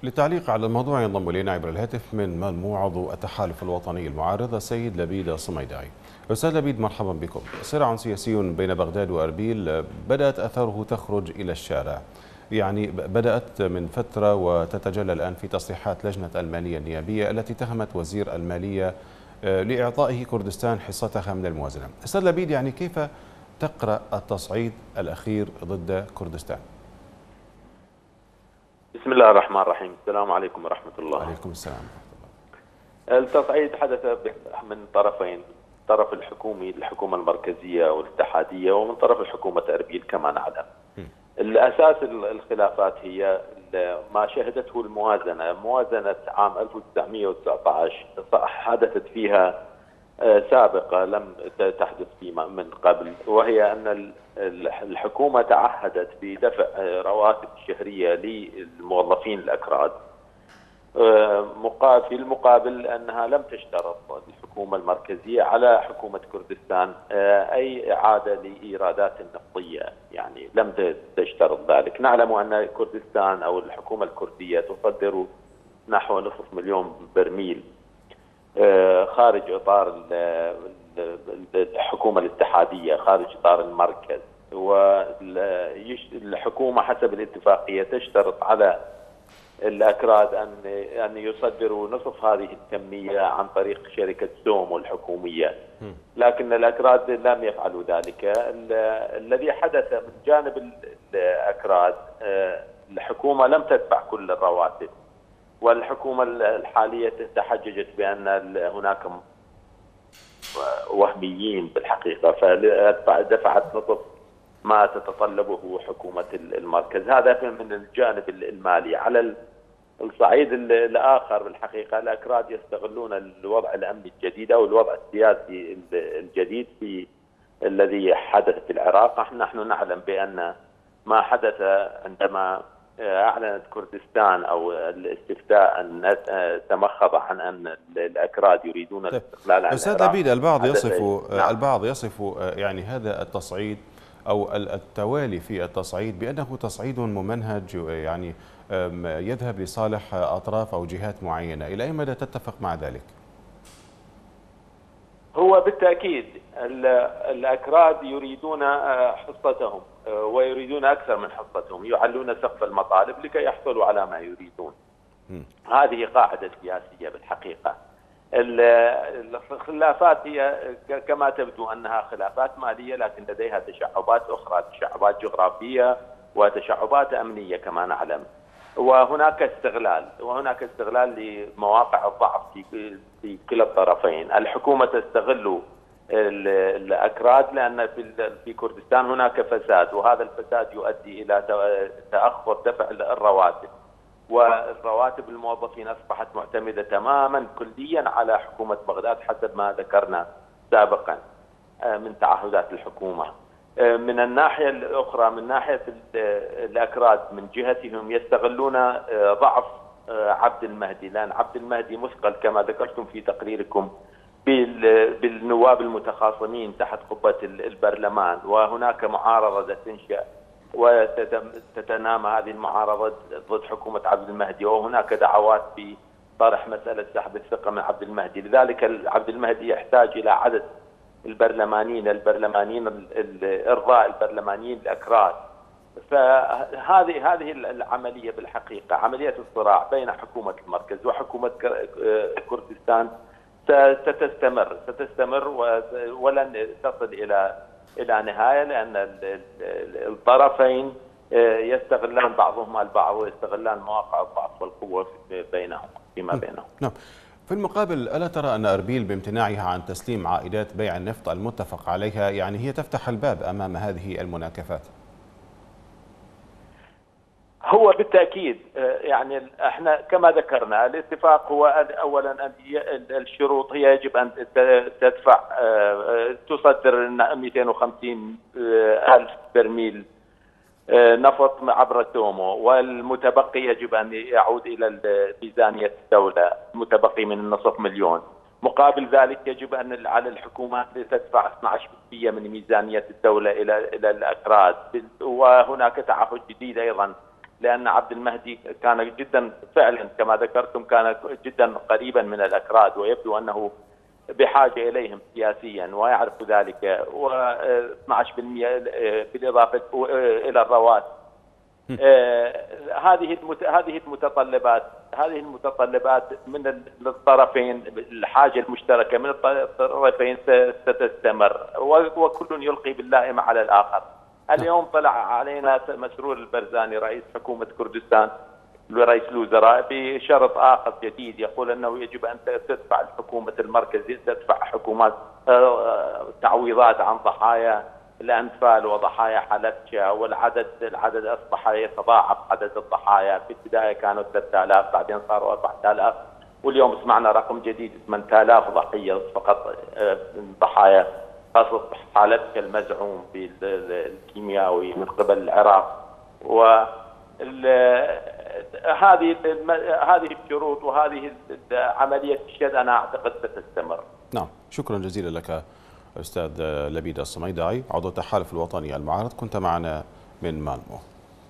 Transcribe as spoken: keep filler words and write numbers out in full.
للتعليق على الموضوع ينضم إلينا عبر الهاتف من ملموع عضو التحالف الوطني المعارض السيد لبيد الصميداعي. أستاذ لبيد، مرحبا بكم. صراع سياسي بين بغداد وأربيل بدأت أثاره تخرج إلى الشارع، يعني بدأت من فترة وتتجلى الآن في تصريحات لجنة المالية النيابية التي اتهمت وزير المالية لإعطائه كردستان حصتها من الموازنة. أستاذ لبيد، يعني كيف تقرأ التصعيد الأخير ضد كردستان؟ بسم الله الرحمن الرحيم. السلام عليكم ورحمة الله. وعليكم السلام. التصعيد حدث من طرفين، الطرف الحكومي الحكومة المركزية والاتحادية، ومن طرف الحكومة أربيل كما نعلم. الأساس الخلافات هي ما شهدته الموازنة، موازنة عام ألف وتسعمئة وتسعة عشر حدثت فيها سابقة لم تحدث فيما من قبل، وهي أن الحكومة تعهدت بدفع رواتب شهرية للموظفين الأكراد، في المقابل أنها لم تشترط الحكومة المركزية على حكومة كردستان أي إعادة لإيرادات النفطية، يعني لم تشترط ذلك. نعلم أن كردستان أو الحكومة الكردية تصدر نحو نصف مليون برميل خارج إطار الحكومة الاتحادية، خارج إطار المركز، والحكومة حسب الاتفاقية تشترط على الأكراد أن أن يصدروا نصف هذه الكمية عن طريق شركة سومو الحكومية، لكن الأكراد لم يفعلوا ذلك. الذي حدث من جانب الأكراد، الحكومة لم تدفع كل الرواتب، والحكومة الحالية تحججت بأن هناك وهميين بالحقيقة، فدفعت نصف ما تتطلبه حكومة المركز. هذا من الجانب المالي. على الصعيد الآخر بالحقيقة الأكراد يستغلون الوضع الأمني الجديد أو الوضع السياسي الجديد في الذي حدث في العراق. نحن نعلم بأن ما حدث عندما أعلنت كردستان أو الاستفتاء أن تمخض عن أن الأكراد يريدون الاستقلال عن أستاذ لبيد، البعض يصف نعم. البعض يصف يعني هذا التصعيد أو التوالي في التصعيد بأنه تصعيد ممنهج، يعني يذهب لصالح أطراف أو جهات معينة. إلى أي مدى تتفق مع ذلك؟ هو بالتأكيد الأكراد يريدون حصتهم ويريدون أكثر من حصتهم، يعلون سقف المطالب لكي يحصلوا على ما يريدون. م. هذه قاعدة سياسية بالحقيقة. الخلافات هي كما تبدو أنها خلافات مالية، لكن لديها تشعبات أخرى، تشعبات جغرافية وتشعبات أمنية كما نعلم. وهناك استغلال وهناك استغلال لمواقع الضعف في في كلا الطرفين. الحكومة تستغل الأكراد لأن في كردستان هناك فساد، وهذا الفساد يؤدي إلى تأخر دفع الرواتب، والرواتب الموظفين أصبحت معتمدة تماما كليا على حكومة بغداد حسب ما ذكرنا سابقا من تعهدات الحكومة. من الناحية الأخرى، من ناحية الأكراد من جهتهم يستغلون ضعف عبد المهدي، لأن عبد المهدي مثقل كما ذكرتم في تقريركم بالنواب المتخاصمين تحت قبة البرلمان، وهناك معارضة تنشأ وتتنامى هذه المعارضة ضد حكومة عبد المهدي، وهناك دعوات بطرح مسألة سحب الثقة من عبد المهدي. لذلك عبد المهدي يحتاج إلى عدد البرلمانيين البرلمانيين إرضاء البرلمانيين الأكراد. فهذه هذه العملية بالحقيقة عملية الصراع بين حكومة المركز وحكومة كردستان ستستمر ستستمر ولن تصل إلى إلى نهاية، لأن الطرفين يستغلان بعضهما البعض ويستغلان مواقع الضعف والقوة بينهم فيما بينهم. نعم. في المقابل، ألا ترى أن أربيل بامتناعها عن تسليم عائدات بيع النفط المتفق عليها يعني هي تفتح الباب أمام هذه المناكفات؟ هو بالتأكيد، يعني احنا كما ذكرنا الاتفاق هو اولا الشروط هي يجب ان تدفع تصدر مئتين وخمسين ألف برميل نفط عبر سومو، والمتبقي يجب ان يعود الى ميزانية الدولة، المتبقي من النصف مليون. مقابل ذلك يجب ان على الحكومات تدفع اثني عشر بالمئة من ميزانية الدولة الى الى الاكراد، وهناك تعهد جديد ايضا لأن عبد المهدي كان جدا فعلا كما ذكرتم كان جدا قريبا من الأكراد، ويبدو أنه بحاجة إليهم سياسيا ويعرف ذلك، و اثني عشر بالمئة بالإضافة إلى الرواتب. هذه هذه المتطلبات هذه المتطلبات من الطرفين، الحاجة المشتركة من الطرفين ستستمر، وكل يلقي باللائمة على الآخر. اليوم طلع علينا مسرور البرزاني رئيس حكومة كردستان رئيس الوزراء بشرط آخر جديد، يقول أنه يجب أن تدفع الحكومة المركزية تدفع حكومات تعويضات عن ضحايا الأنفال وضحايا حلبشة، والعدد العدد أصبح يتضاعف عدد الضحايا. في البداية كانوا ثلاثة آلاف، بعدين صاروا أربعة آلاف، واليوم سمعنا رقم جديد ثمانية آلاف ضحية فقط من ضحايا قصف حلبشة المزعوم بالكيميائي من قبل العراق. و هذه هذه الشروط وهذه عملية الشد أنا أعتقد ستستمر. نعم، شكرا جزيلا لك أستاذ لبيد الصميداعي عضو التحالف الوطني المعارض، كنت معنا من مالمو.